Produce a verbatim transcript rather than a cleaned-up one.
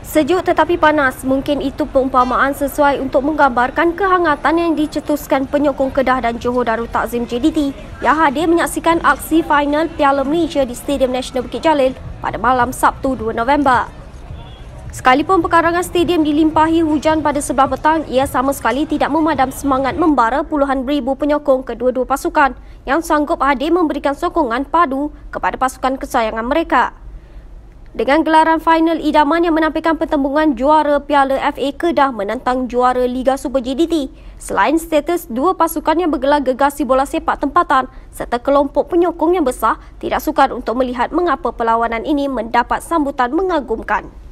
Sejuk tetapi panas, mungkin itu perumpamaan sesuai untuk menggambarkan kehangatan yang dicetuskan penyokong Kedah dan Johor Darul Takzim J D T yang hadir menyaksikan aksi final Piala Malaysia di Stadium Nasional Bukit Jalil pada malam Sabtu dua November. Sekalipun pekarangan stadium dilimpahi hujan pada sebelah petang, ia sama sekali tidak memadam semangat membara puluhan ribu penyokong kedua-dua pasukan yang sanggup hadir memberikan sokongan padu kepada pasukan kesayangan mereka. Dengan gelaran final idaman yang menampilkan pertembungan juara Piala F A Kedah menentang juara Liga Super J D T, selain status dua pasukan yang bergelar gergasi bola sepak tempatan serta kelompok penyokong yang besar tidak sukar untuk melihat mengapa perlawanan ini mendapat sambutan mengagumkan.